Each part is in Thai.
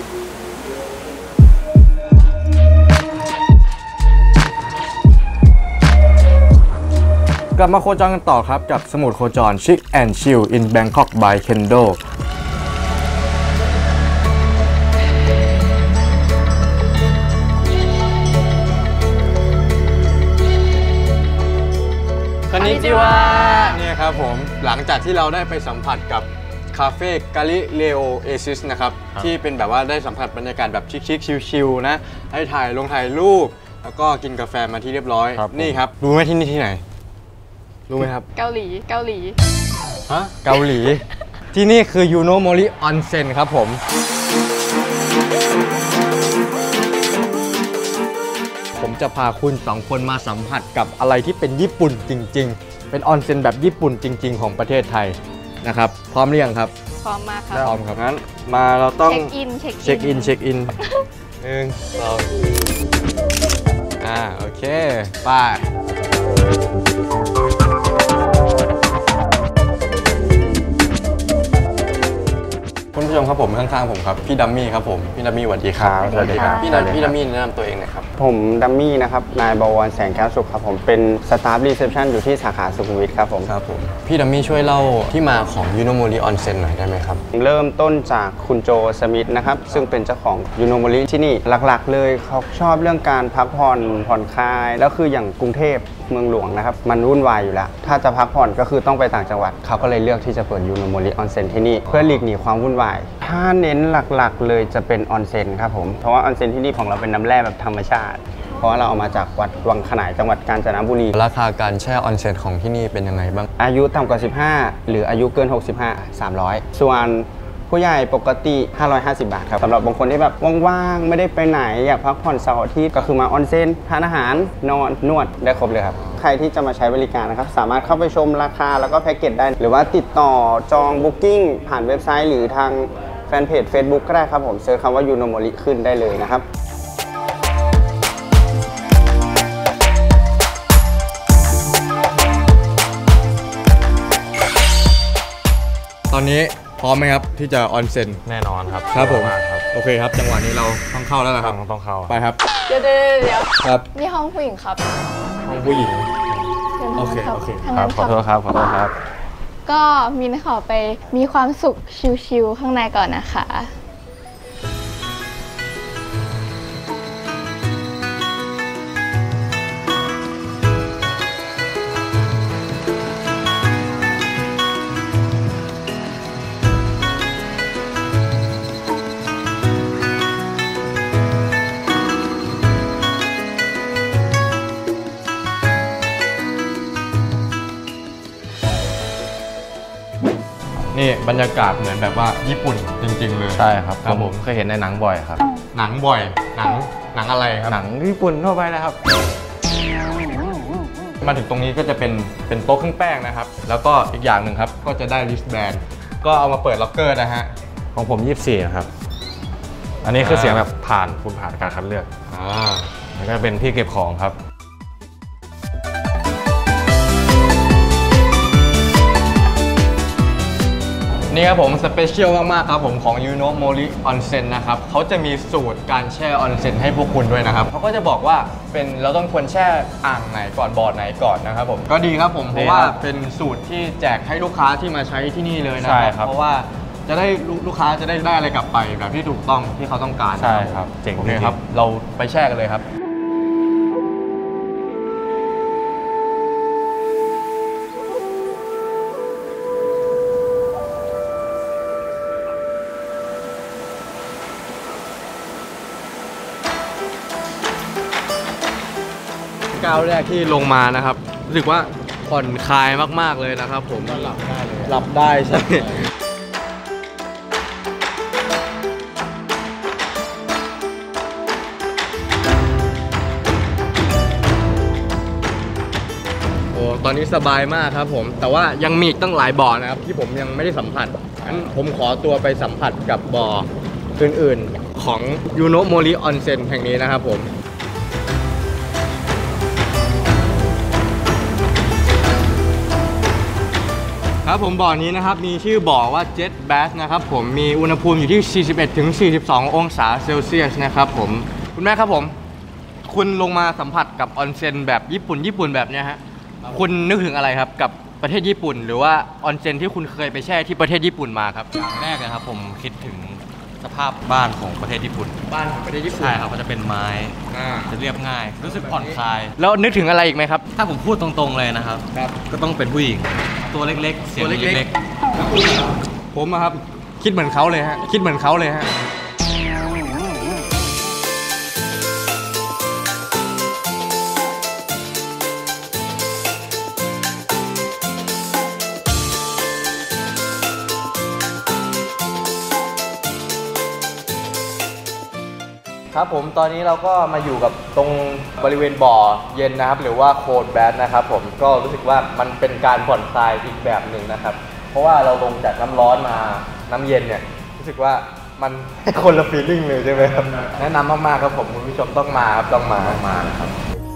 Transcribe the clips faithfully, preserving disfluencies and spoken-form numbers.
กลับมาโคจรกันต่อครับกับสมุดโคจร Chic and Chill in Bangkok by Kendo คอนนิจิวะเนี่ยครับผมหลังจากที่เราได้ไปสัมผัสกับคาเฟ่กาลิเลโอเอซิสนะครับที่เป็นแบบว่าได้สัมผัสบรรยากาศแบบชิคๆชิลๆนะให้ถ่ายลงถ่ายรูปแล้วก็กินกาแฟมาที่เรียบร้อยนี่ครับรู้ไหมที่นี่ที่ไหนรู้ไหมครับเกาหลีเกาหลีฮะเกาหลีที่นี่คือยูโนโมริออนเซ็นครับผมผมจะพาคุณสองคนมาสัมผัสกับอะไรที่เป็นญี่ปุ่นจริงๆเป็นออนเซ็นแบบญี่ปุ่นจริงๆของประเทศไทยนะครับพร้อมหรือยังครับพร้อมมากครับพร้อมครับงั้นมาเราต้องเช็คอินเช็คเช็คอินเช็คอินหนึ่งสองอ่าโอเคไปคุณผู้ชมครับผมข้างๆผมครับพี่ดัมมี่ครับผมพี่ดัมมี่สวัสดีครับสวัสดีครับพี่ดัมพี่ดัมมี่แนะนำตัวเองหน่อยครับผมดัมมี่นะครับนายบวรแสงแก้วสุขครับผมเป็นสตาฟรีเซพชันอยู่ที่สาขาสุขุมวิทครับผมครับผมพี่ดัมมี่ช่วยเล่าที่มาของยูโนโมริออนเซ็นหน่อยได้ไหมครับเริ่มต้นจากคุณโจสมิธนะครับซึ่งเป็นเจ้าของยูโนโมริที่นี่หลักๆเลยเขาชอบเรื่องการพักผ่อนผ่อนคลายแล้วคืออย่างกรุงเทพเมืองหลวงนะครับมันวุ่นวายอยู่แล้วถ้าจะพักผ่อนก็คือต้องไปต่างจังหวัดเขาก็เลยเลือกที่จะเปิดยูโนโมริออนเซ็นที่นี่เพื่อหลีกหนีความวุ่นวายถ้าเน้นหลักๆเลยจะเป็นออนเซ็นครับผมเพราะว่าออนเซ็นที่นี่ของเราเป็นน้ำแร่แบบธรรมชาติเพราะว่าเราเอามาจากวัดวังขนายจังหวัดกาญจนบุรีราคาการแช่ออนเซ็นของที่นี่เป็นยังไงบ้างอายุต่ำกว่าสิบห้าหรืออายุเกินหกสิบห้า สามร้อยส่วนผู้ใหญ่ปกติห้าร้อยห้าสิบบาทครับสำหรับบางคนที่แบบว่างๆไม่ได้ไปไหนอยากพักผ่อนเสาร์อาทิตย์ก็คือมาออนเซ็นทานอาหารนอนนวดได้ครบเลยครับใครที่จะมาใช้บริการนะครับสามารถเข้าไปชมราคาแล้วก็แพ็กเกจได้หรือว่าติดต่อจองบุ๊กิ้งผ่านเว็บไซต์หรือทางแฟนเพจ Facebook ก็ได้ครับผมเซิร์ชคำว่ายูโนโมริขึ้นได้เลยนะครับตอนนี้พร้อมไหมครับที่จะออนเซ็นแน่นอนครับครับผมโอเคครับจังหวะนี้เราต้องเข้าแล้วนะครับต้องเข้าไปครับเดี๋ยวเดี๋ยวเดี๋ยวครับนี่ห้องผู้หญิงครับห้องผู้หญิงโอเคโอเคครับขอโทษครับขอโทษครับก็มินขอไปมีความสุขชิลๆข้างในก่อนนะคะนี่บรรยากาศเหมือนแบบว่าญี่ปุ่นจริงๆเลยใช่ครับผมเคยเห็นในหนังบ่อยครับหนังบ่อยหนังหนังอะไรครับหนังญี่ปุ่นทั่วไปนะครับมาถึงตรงนี้ก็จะเป็นเป็นโต๊ะเครื่องแป้งนะครับแล้วก็อีกอย่างหนึ่งครับก็จะได้ริสแบนก็เอามาเปิดล็อกเกอร์นะฮะของผมยี่สิบสี่ครับอันนี้คือเสียงแบบผ่านคุณผ่านการคัดเลือกอ่าแล้วก็เป็นที่เก็บของครับนี่ครับผมสเปเชียลมากๆครับผมของยูโนโมริออนเซ็นนะครับเขาจะมีสูตรการแช่ออนเซ็นให้พวกคุณด้วยนะครับเขาก็จะบอกว่าเป็นเราต้องควรแช่อ่างไหนก่อนบ่อไหนก่อนนะครับผมก็ดีครับผมเพราะว่าเป็นสูตรที่แจกให้ลูกค้าที่มาใช้ที่นี่เลยนะครับเพราะว่าจะได้ลูกค้าจะได้ได้อะไรกลับไปแบบที่ถูกต้องที่เขาต้องการใช่ครับเจ๋งโอเคครับเราไปแช่กันเลยครับก้าวแรกที่ลงมานะครับรู้สึกว่าผ่อนคลายมากๆเลยนะครับผมหลับได้เลยหลับได้ใช่โอ้ตอนนี้สบายมากครับผมแต่ว่ายังมีอีกตั้งหลายบ่อนะครับที่ผมยังไม่ได้สัมผัสงั้นผมขอตัวไปสัมผัสกับบ่ออื่นๆของยูโนโมริออนเซ็นแห่งนี้นะครับผมครับผมบ่อนี้นะครับมีชื่อบ่อว่า Jet Bath นะครับผมมีอุณหภูมิอยู่ที่ สี่สิบเอ็ดถึงสี่สิบสอง องศาเซลเซียสนะครับผมคุณแม่ครับผมคุณลงมาสัมผัสกับออนเซ็นแบบญี่ปุ่นญี่ปุ่นแบบเนี้ยฮะคุณนึกถึงอะไรครับกับประเทศญี่ปุ่น หรือว่าออนเซ็นที่คุณเคยไปแช่ที่ประเทศญี่ปุ่นมาครับอย่างแรกนะครับผมคิดถึงสภาพบ้านของประเทศญี่ปุ่นบ้านประเทศญี่ปุ่นใช่ครับก็จะเป็นไม้อ่าจะเรียบง่าย รู้สึกผ่อนคลายแล้วนึกถึงอะไรอีกไหมครับถ้าผมพูดตรงๆเลยนะครับครับก็ต้องเป็นผู้หญิง ตัวเล็กๆ เสียงตัวเล็กๆเล็กผมอะครับคิดเหมือนเขาเลยฮะคิดเหมือนเขาเลยฮะครับผมตอนนี้เราก็มาอยู่กับตรงบริเวณบ่อเย็นนะครับหรือว่าโคลด์แบธนะครับผมก็รู้สึกว่ามันเป็นการผ่อนคลายอีกแบบหนึ่งนะครับเพราะว่าเราลงจากน้ำร้อนมาน้ำเย็นเนี่ยรู้สึกว่ามัน คนละฟีลลิ่งเลยใช่ไหมครับแนะนำมากๆครับผมคุณผู้ชมต้องมาครับต้องมาต้องมานะครับ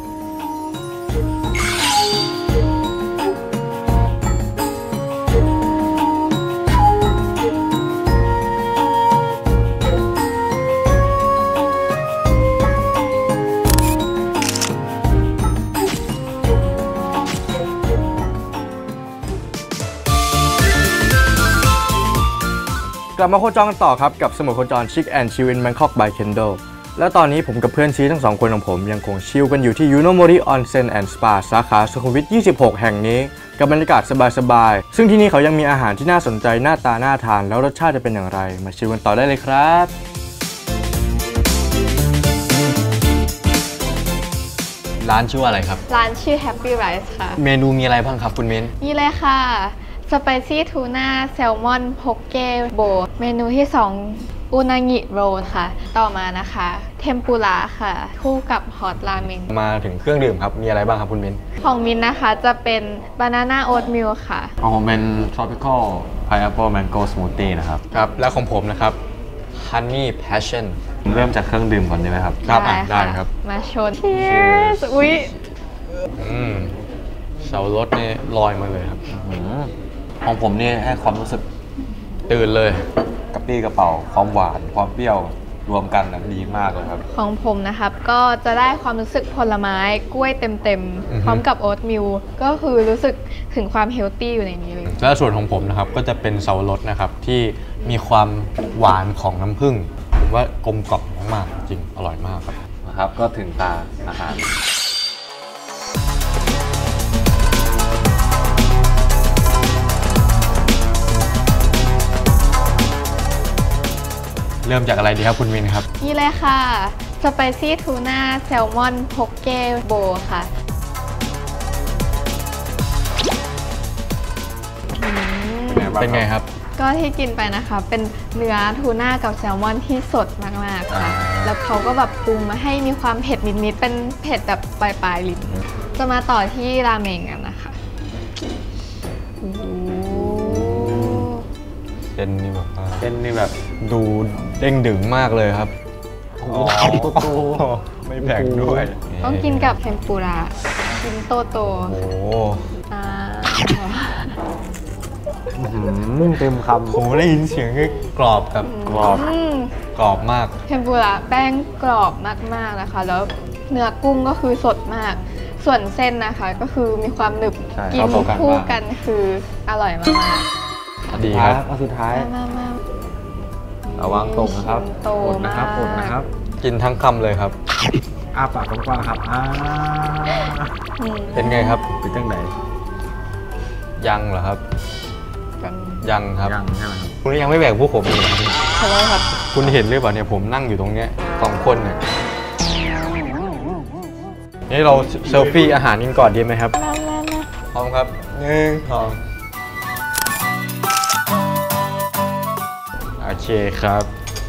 กลับมาโคจรกันต่อครับกับสมุดโคจรชิคแอนด์ชิลอินแบงคอกบายเคนโดแล้วตอนนี้ผมกับเพื่อนซีทั้งสองคนของผมยังคงชิลกันอยู่ที่ยูโนโมริออนเซ็นแอนด์สปาสาขาสุขุมวิทยี่สิบหกแห่งนี้กับบรรยากาศสบายๆซึ่งที่นี่เขายังมีอาหารที่น่าสนใจหน้าตาน่าทานแล้วรสชาติจะเป็นอย่างไรมาชิลกันต่อได้เลยครับร้านชื่อว่าอะไรครับร้านชื่อ Happy Rice ค่ะเมนูมีอะไรบ้างครับคุณมิ้นนี่เลยค่ะสไปซี่ทูน่าแซลมอนโพกเก้โบเมนูที่สองอุนางิโรลค่ะต่อมานะคะเทมปุระค่ะคู่กับฮอตราเมงมาถึงเครื่องดื่มครับมีอะไรบ้างครับคุณมิ้นของมินนะคะจะเป็นบานาน่าโอ๊ตมิลค่ะของผมเป็น tropical pineapple mango smoothie นะครับครับและของผมนะครับ honey passion เริ่มจากเครื่องดื่มก่อนได้ไหมครับครับอ่ะได้ได้ค่ะครับมาชน Cheers อุ๊ยอืมเสารถนี่ลอยมาเลยครับของผมนี่ให้ความรู้สึกตื่นเลยกระปรี้กระเป๋าความหวานความเปรี้ยวรวมกันนะดีมากเลยครับของผมนะครับก็จะได้ความรู้สึกผลไม้กล้วยเต็มอือฮึๆ พร้อมกับโอ๊ตมิลก็คือรู้สึกถึงความเฮลตี้อยู่ในนี้เลยและส่วนของผมนะครับก็จะเป็นเสารถนะครับที่มีความหวานของน้ำผึ้งผมว่ากลมกล่อมมากๆจริงอร่อยมากครับนะครับก็ถึงตาอาหารเริ่มจากอะไรดีครับคุณวินครับนี่เลยค่ะสไปซี่ทูน่าแซลมอนโพกเก้โบค่ะอืมเป็นไงครับก็ที่กินไปนะคะ เป็นเนื้อทูน่ากับแซลมอนที่สดมากๆค่ะ แล้วเขาก็แบบปรุงมาให้มีความเผ็ดนิดๆ เป็นเผ็ดแบบปลายๆลิ้น จะมาต่อที่ราเมงกันนะคะโอ้โหเส้นนี่แบบว่าเส้นนี่แบบดูเด้งดึงมากเลยครับอ๋อไม่แบ่งด้วยต้องกินกับเทมปุระกินโตโตโอ้โหอ่าเต็มคำผมได้ยินเสียงกรอบกับกรอบอืมกรอบมากเทมปุระแป้งกรอบมากๆนะคะ แล้วเนื้อกุ้งก็คือสดมาก ส่วนเส้นนะคะก็คือมีความหนึบใช่กินเข้ากันคู่มากกันคืออร่อยมากดีครับอันสุดท้ายๆมามาระวังตกนะครับชิ้โตอดนะครับมากอดนะครับกินทั้งคำเลยครับอ้าปากกว้างๆครับอ้าอืมเป็นไงครับเป็นจังไหนยังเหรอครับกันยังครับยังใช่ไหมครับคุณยังไม่แบ่งพวกผมอีกขอโทษครับคุณเห็นหรือเปล่าเนี่ยผมนั่งอยู่ตรงเนี้ยสองคนเนี่ยนี่เราเซลฟี่อาหารกันก่อนดีไหมครับมามามาพร้อมครับหนึ่งสองโอเคครับ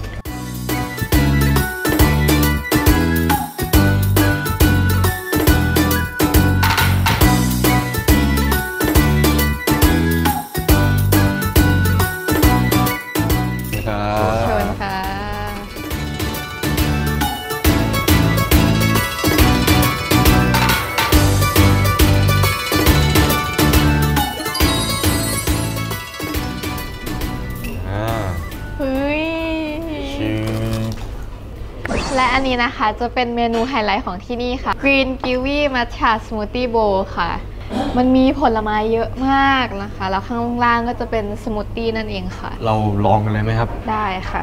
ครับเชิญค่ะคและอันนี้นะคะจะเป็นเมนูไฮไลท์ของที่นี่ค่ะ Green Kiwi Matcha Smoothie Bowl ค่ะ มันมีผลไม้เยอะมากนะคะ แล้วข้างล่างก็จะเป็นสมูทตี้นั่นเองค่ะเราลองกันเลยไหมครับได้ค่ะ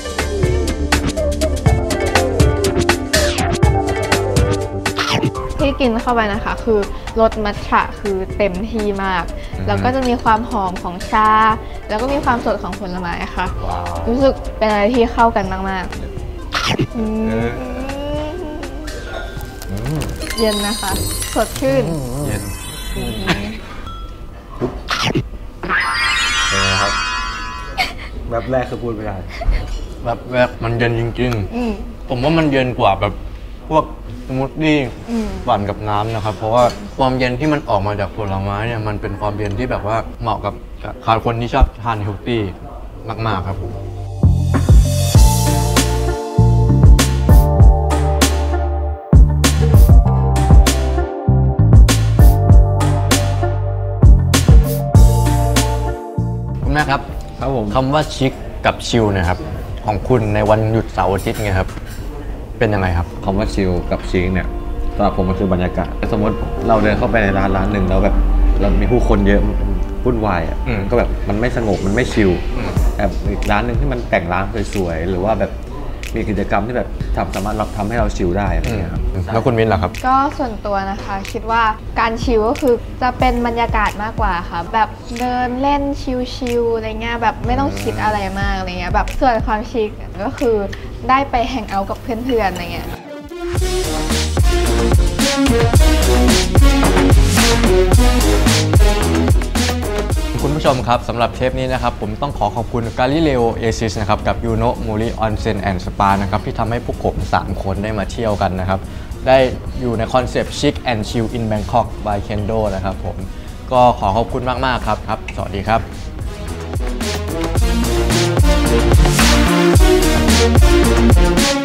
ที่กินเข้าไปนะคะคือรสมัทฉะคือเต็มที่มาก แล้วก็จะมีความหอมของชา แล้วก็มีความสดของผลไม้ค่ะว้าวรู้สึกเป็นอะไรที่เข้ากันมากๆอืมเย็นนะคะ สดชื่นเย็นเป็นไงครับ แบบแรกคือพูดไม่ได้แบบแบบมันเย็นจริงอืมๆ ผมว่ามันเย็นกว่าแบบพวกสมูทตี้อืมหวานกับน้ำนะครับ เพราะว่าความเย็นที่มันออกมาจากผลไม้เนี่ยมันเป็นความเย็นที่แบบว่าเหมาะกับกับคนที่ชอบทานเฮลตี้มากๆครับผม คุณแม่ครับครับผมคำว่าชิคกับชิลเนะครับของคุณในวันหยุดเสาร์อาทิตย์ไงครับเป็นยังไงครับคำว่าชิลกับชิคเนี่ยสำหรับผมมันคือบรรยากาศสมมติเราเดินเข้าไปในร้านร้านหนึ่งแล้วแบบเรามีผู้คนเยอะวุ่นวายอ่ะอืมก็แบบมันไม่สงบมันไม่ชิลอืมแบบอีกร้านหนึ่งที่มันแต่งร้านสวยๆหรือว่าแบบมีกิจกรรมที่แบบทำสามารถรับทำให้เราชิลได้อะไรอย่างเงี้ยครับแล้วคุณมินล่ะครับก็ส่วนตัวนะคะคิดว่าการชิลก็คือจะเป็นบรรยากาศมากกว่าค่ะ แบบเดินเล่นชิลๆอะไรเงี้ยแบบไม่ต้องคิดอะไรมากอะไรเงี้ยแบบส่วนความชิคก็คือได้ไปแฮงเอาท์กับเพื่อนๆอะไรเงี้ยคุณผู้ชมครับสำหรับเทปนี้นะครับผมต้องขอขอบคุณกาลิเลโอเอซิสนะครับกับยูโนโมริออนเซ็นแอนด์สปานะครับที่ทำให้พวกผมสามคนได้มาเที่ยวกันนะครับได้อยู่ในคอนเซปต์ Chic and Chill in Bangkok by Kendo นะครับผมก็ขอขอบคุณมากๆครับครับสวัสดีครับ